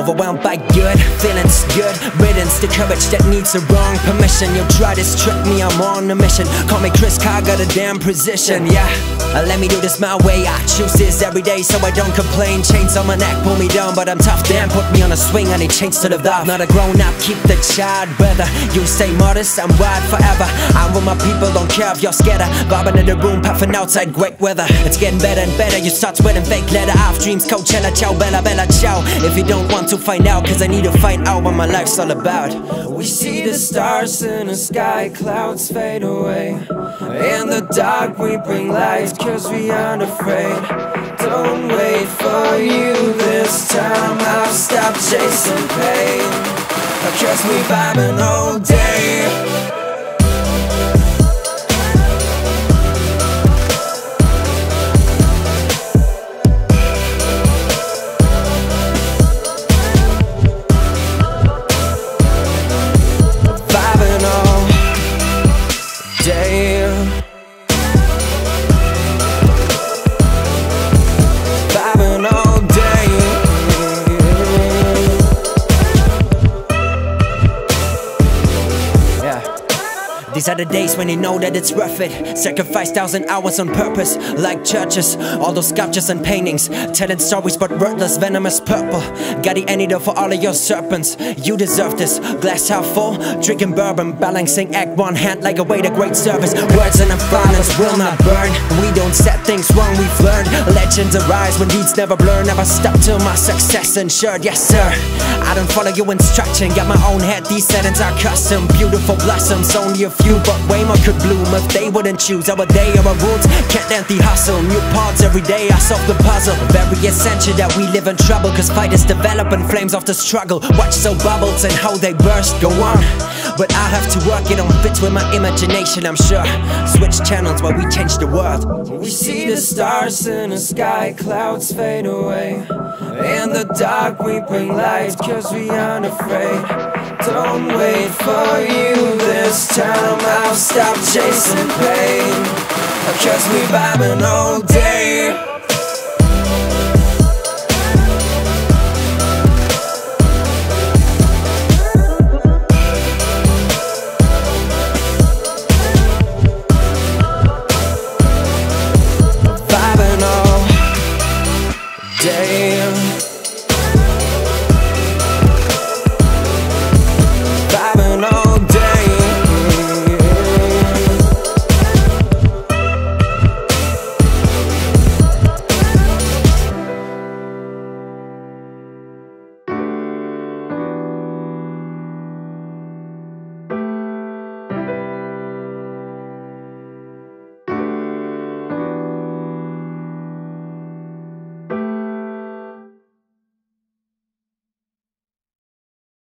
overwhelmed by good feelings, good riddance, the courage that needs the wrong permission. You'll try to strip me, I'm on a mission. Call me Chris Carr, got a damn precision, yeah. Let me do this my way, I choose this every day so I don't complain. Chains on my neck pull me down, but I'm tough, damn. Put me on a swing, I need chains to live off. Not a grown up, keep the child, brother. You stay modest, I'm wild forever. I'm with my people, don't care if you're scared of. Bobbing in the room, puffing outside, great weather. It's getting better and better, you start sweating fake letter. Off dreams, Coachella, ciao, bella, bella, ciao. If you don't want to find out, cause I need to find out what my life's all about. We see the stars in the sky, clouds fade away. In the dark we bring light, cause we aren't afraid. Don't wait for you this time, I'll stop chasing pain, cause we vibing all day. These are the days when you know that it's worth it. Sacrifice 1,000 hours on purpose, like churches. All those sculptures and paintings, telling stories but wordless, venomous purple. Got the antidote for all of your serpents. You deserve this, glass half full, drinking bourbon, balancing act one hand like a way to great service. Words and violence will not burn. We don't set things wrong, we've learned. Legends arise when deeds never blur. Never stop till my success ensured, yes sir. I don't follow your instruction, got my own head, these settings are custom. Beautiful blossoms, only a few, but way more could bloom if they wouldn't choose our day or our roots. Can't end the hustle, new parts every day, I solve the puzzle. Very essential that we live in trouble, cause fighters develop in flames of the struggle. Watch so bubbles and how they burst, go on. But I'll have to work, it don't fit with my imagination, I'm sure. Switch channels while we change the world. We see the stars in the sky, clouds fade away. In the dark we bring light, cause we aren't afraid. Don't wait for you this time, I'll stop chasing pain, cause we vibing all day.